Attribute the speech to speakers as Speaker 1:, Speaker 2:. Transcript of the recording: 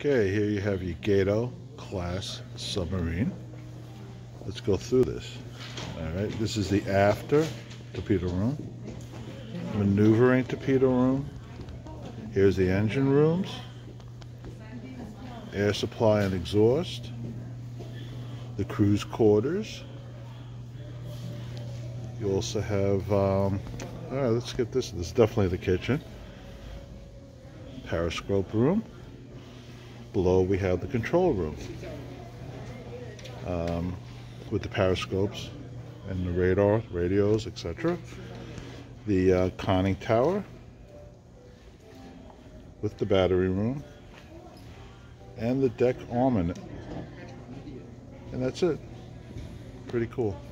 Speaker 1: Okay, here you have your Gato class submarine. Let's go through this. Alright, this is the after torpedo room, maneuvering torpedo room. Here's the engine rooms, air supply and exhaust, the crew's quarters. You also have, alright, let's get this. This is definitely the kitchen. Periscope room. Below we have the control room with the periscopes and the radar, radios, etc. The conning tower with the battery room and the deck armament. And that's it. Pretty cool.